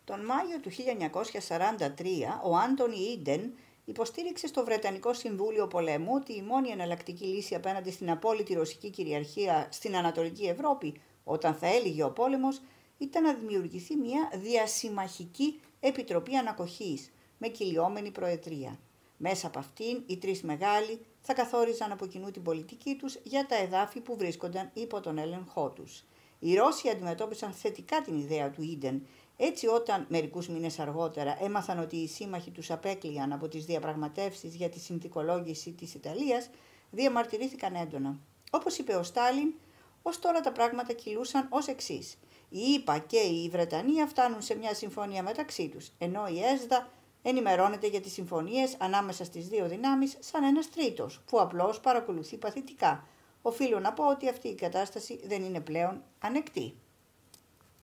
Τον Μάιο του 1943, ο Άντονι Ίντεν υποστήριξε στο Βρετανικό Συμβούλιο Πολέμου ότι η μόνη εναλλακτική λύση απέναντι στην απόλυτη ρωσική κυριαρχία στην Ανατολική Ευρώπη, όταν θα έλυγε ο πόλεμος, ήταν να δημιουργηθεί μια διασυμμαχική επιτροπή ανακοχής με κυλιόμενη προεδρία. Μέσα από αυτήν οι τρεις μεγάλοι θα καθόριζαν από κοινού την πολιτική τους για τα εδάφη που βρίσκονταν υπό τον έλεγχό τους. Οι Ρώσοι αντιμετώπισαν θετικά την ιδέα του Ίντεν. Έτσι, όταν μερικούς μήνες αργότερα έμαθαν ότι οι σύμμαχοι τους απέκλειαν από τις διαπραγματεύσεις για τη συνθηκολόγηση της Ιταλίας, διαμαρτυρήθηκαν έντονα. Όπως είπε ο Στάλιν, ως τώρα τα πράγματα κυλούσαν ως εξής. Οι ΗΠΑ και η Βρετανία φτάνουν σε μια συμφωνία μεταξύ τους, ενώ η ΕΣΔΑ ενημερώνεται για τις συμφωνίες ανάμεσα στις δύο δυνάμεις σαν ένας τρίτος, που απλώς παρακολουθεί παθητικά. Οφείλω να πω ότι αυτή η κατάσταση δεν είναι πλέον ανεκτή.